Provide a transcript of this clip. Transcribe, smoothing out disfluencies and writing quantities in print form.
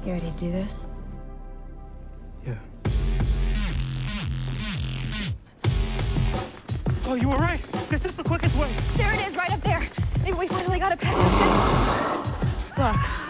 You ready to do this? Yeah. Oh, you were right. This is the quickest way. There it is, right up there. We finally got it past. Look.